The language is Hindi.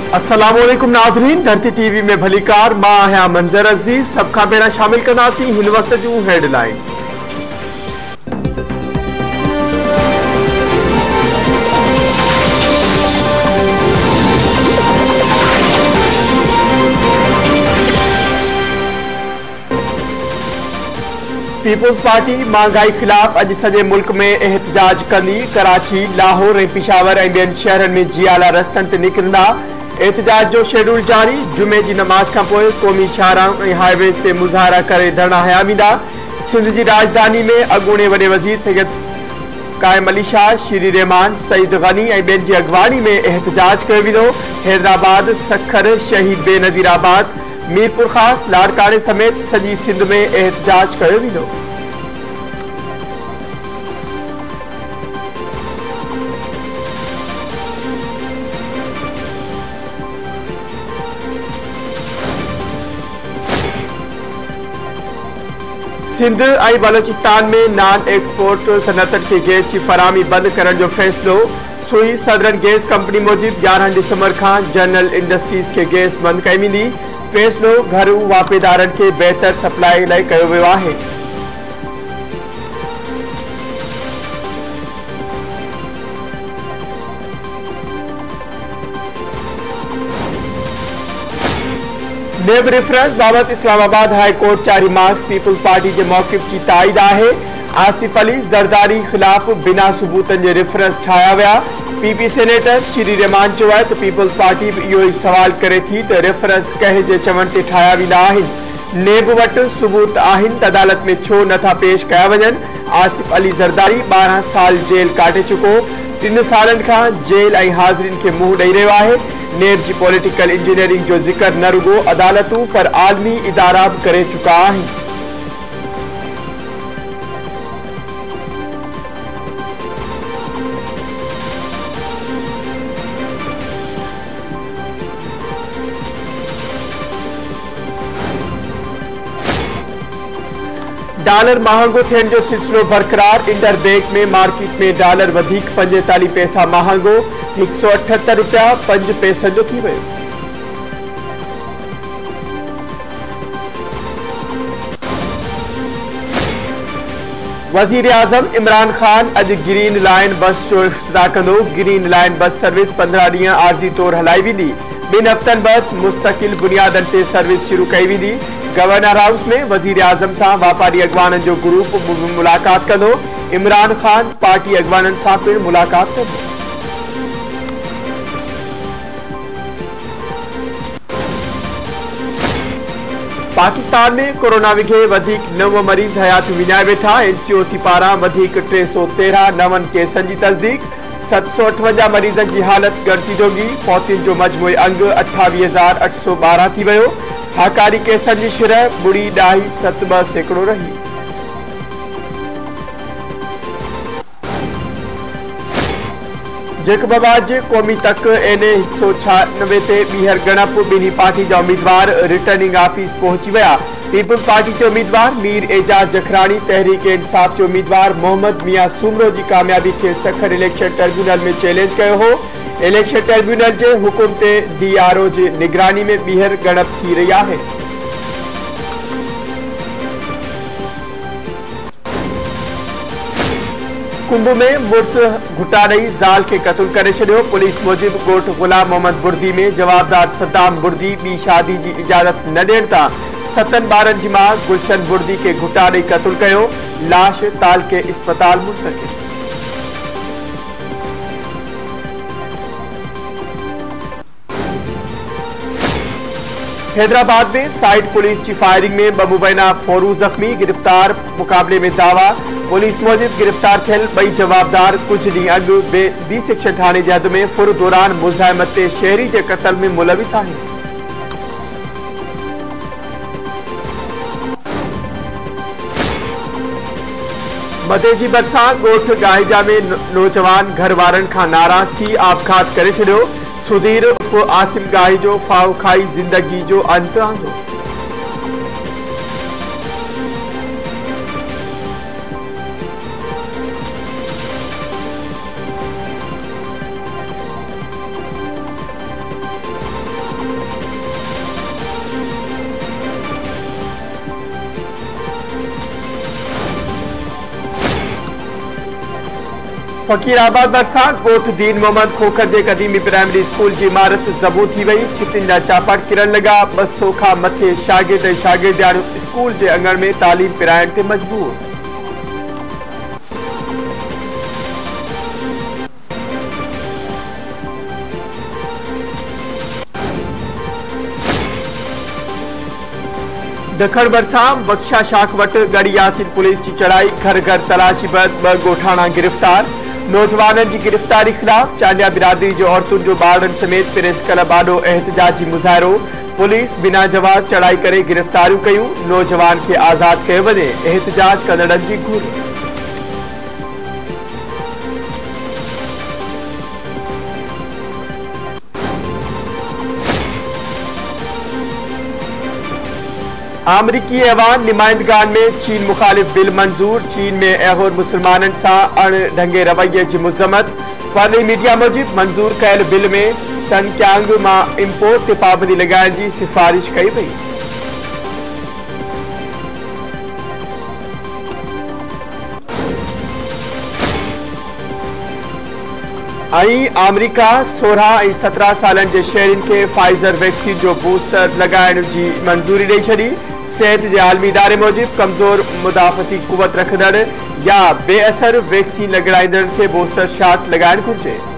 अस्सलामुअलैकुम नाज़रीन, धरती टीवी में भली कार मां आहियां मंजर अज़ीज़। सब खां पहिरियां शामिल कंदासीं हिन वक्त जूं हेडलाइंस। पीपुल्स पार्टी महंगाई खिलाफ अज सजे मुल्क में एहतजाज कंदी। कराची, लाहौर ऐं पिशावर ऐं ॿियनि शहरनि में जियाला रस्तनि ते निकिरंदा। एहतजाज जो शेड्यूल जारी। जुमे जी नमाज़ खां पोइ क़ौमी शाहराह ऐं हाईवेज़ ते मुज़ाहरा करे धरना हया वेंदा। सिंध जी राजधानी में अॻूणे वॾे वज़ीर सैयद क़ाइम अली शाह, शीरी रहमान, सईद गनी ऐं ॿियनि जी अॻवानी में एहतजाज कयो वेंदो। हैदराबाद, सखर, शहीद बेनज़ीराबाद, मीरपुर ख़ास, लाड़काने समेत सॼी सिंध में एहतजाज कयो वेंदो। सिंध ऐं बलोचिस्तान में नॉन एक्सपोर्ट सनअतनि खे गैस की फराहमी बंद करण जो फैसलो। सुई सदरन गैस कंपनी मूजिब 11 दिसंबर खां जनरल इंडस्ट्रीज के गैस बंद कई वेंदी। फैसलो घरू वापेदारनि खे बेहतर सप्लाई लाइ कयो वियो आहे। नेब रेफरेंस बाबत इस्लामाबाद हाई कोर्ट जारी मार्क्स। पीपुल्स पार्टी के मौक़िफ़ की ताईद है। आसिफ अली ज़रदारी खिलाफ बिना सबूतन के रेफरेंस ठाया विया। पीपी सेनेटर श्री रहमान चयो है तो पीपुल्स पार्टी भी इहो ही सवाल करे थी तो रेफरेंस कंहिं जे चवण ते ठाया वेंदा आहिनि। नेब वटि सबूत आहिनि त अदालत में छो नथा पेश कया वञनि। आसिफ अली ज़रदारी 12 साल जेल काटे चुको। 3 सालनि खां जेल ऐं हाज़िरिन खे मुंहुं ॾेई रहियो आहे। नेब जी पॉलिटिकल इंजीनियरिंग जो जिक्र न रुगो अदालतूं पर आलमी इदारा भी करे चुका आहिनि। डॉलर महंगो थियण जो सिलसिलो बरकरार। इंटर बैंक में मार्केट में डॉलर वधीक 45 पैसा महंगो 178 रुपया 5 पैसनि जो थी वियो। वज़ीर आज़म इमरान खान अज ग्रीन लाइन बस जो इफ्तिताह कंदो। ग्रीन लाइन बस सर्विस 15 ॾींहं आर्जी तौर हलाई वेंदी। 2 हफ़्तनि बाद मुस्तकिल बुनियादनि ते सर्विस शुरू कई वेंदी। गवर्नर हाउस में वज़ीर आज़म से वापारी अगवाननि जो ग्रुप मुलाकात कंदो। इमरान खान पार्टी अगवाननि से पिण मुलाकात कंदो। पाकिस्तान में कोरोना विघे वधीक 9 मरीज़ हयात विञाए वेठा। एनसीओसी पारां वधीक 313 नवनि केसनि जी तस्दीक। 758 मरीज़नि की हालत गणती जोगी। फौतियुनि जो मजमूई अंग 28,812 थी वियो। हाकारी केसनि की शिरह 0.72% रही। जेकबाबाद जे क़ौमी तक NA 196 ते ॿीहर गणप ॿिन्ही पार्टी जा उम्मीदवार रिटर्निंग ऑफिस पहुची विया। पीपुल्स पार्टी के उम्मीदवार मीर एजाज जखरानी, तहरीक इंसाफ के उम्मीदवार मोहम्मद मियां सुमरो की कामयाबी के सखर इलेक्शन ट्रिब्यूनल में चैलेंज किया हो। इलेक्शन ट्रिब्यूनल के हुकुम ते DRO की निगरानी में ॿीहर गणप थी रही है। कुंभ में मुर्स घुटा ॾेई ज़ाल के कत्ल करे छॾियो। पुलिस मूजिब ॻोठ गुलाम मोहम्मद बुर्दी में जवाबदार सद्दाम बुर्दी ॿी शादी की इजाज़त न ॾियण तां 7 ॿारनि जी मां गुलशन बुर्दी के घुटा ॾेई कत्ल कयो। लाश ताल के अस्पताल मुंतकिल। हैदराबाद में साइड पुलिस की फायरिंग में 2 मुबैना फौरू जख्मी। गिरफ्तार मुकाबले में दावा। पुलिस मूजिब गिरफ्तार थियल 2 जवाबदार कुछ ॾींहं अॻु B सेक्शन थाने जे हद में फुर दौरान मुज़ाहिमत ते शहरी के कत्ल में मुलविस आहिनि। मथे जी बरसां ॻोठ गाहिजा में नौजवान घर वारनि खां नाराज़ थी आपघात करे छॾियो। सुधीर उर्फ आसिम गाही जो फाव खाई जिंदगी जो अंत आंदो। फकीराबाद भरिसां ॻोठ दीन मोहम्मद खोखर जे क़दीमी प्राइमरी स्कूल जी इमारत ज़बू थी वई। छितिन जा चापा किरण लॻा। 200 खां मथे शागिर्द ऐं शागिर्दियाणियूं स्कूल जे अंगण में तालीम पिराइण ते मजबूर। दखण भरिसां बख्शा शाख वटि गढ़ी यासिन पुलिस की चढ़ाई। घर घर तलाशी बैदि 2 ॻोठाणा गिरफ़्तार। नौजवाननि की गिरफ़्तारी ख़िलाफ़ चांडिया बिरादरी जो औरतुनि जो ॿारनि समेत प्रेस क्लब आॾो एहतजाजी मुज़ाहिरो। पुलिस बिना जवाज़ चढ़ाई करे गिरफ़्तारियूं कयूं। नौजवान खे आज़ाद कयो वञे। एहतजाज कंदड़नि जी घुर। अमरीकी ऐवान नुमाइंदगान में चीन मुखालिफ बिल मंजूर। चीन में ऐहोर मुसलमानन सां अणढंगे रवैये की मुज़म्मत। परली मीडिया मूजिब मंजूर कयल बिल में सनक्यांग मां इम्पोर्ट ते पाबंदी लगाइण की सिफारिश कई वई। अमेरिका 16 ऐं 17 सालन के शहरन के फाइजर वैक्सीन जो बूस्टर लगाइण की मंजूरी ॾेई छॾी। सेहत के आलमी इदारे मूजिब कमज़ोर मुदाफ़ती कुवत रखंदड़ या बेअसर वैक्सीन लॻाईंदड़नि खे बूस्टर शॉट लगाइण घुर्जे।